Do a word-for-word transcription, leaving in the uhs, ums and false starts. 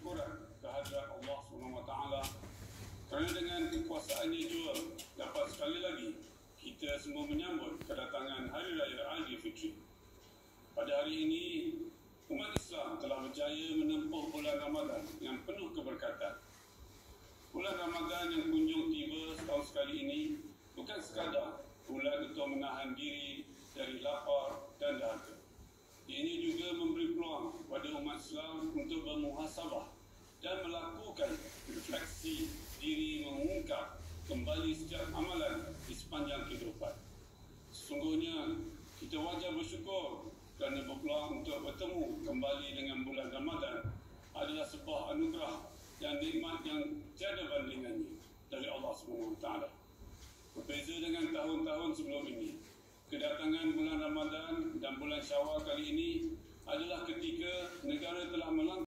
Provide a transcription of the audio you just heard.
syukuran kehadirat Allah subhanahu wa taala kerana dengan kekuasaannya jua dapat sekali lagi kita semua menyambut kedatangan Hari Raya Aidilfitri. Pada hari ini, umat Islam telah berjaya menempuh bulan Ramadan yang penuh keberkatan. Bulan Ramadan yang kunjung tiba setahun sekali ini bukan sekadar bulan untuk menahan diri dari lapar dan dahaga. Ini juga memberi peluang kepada umat Islam untuk bermuhasabah dan melakukan refleksi diri, mengungkap kembali setiap amalan di sepanjang kehidupan. Sesungguhnya kita wajib bersyukur kerana berpeluang untuk bertemu kembali dengan bulan Ramadan adalah sebuah anugerah dan nikmat yang tiada bandingannya dari Allah subhanahu wa taala. Berbeza dengan tahun-tahun sebelum ini, kedatangan bulan Ramadan dan bulan Syawal kali ini adalah ketika negara telah melangkah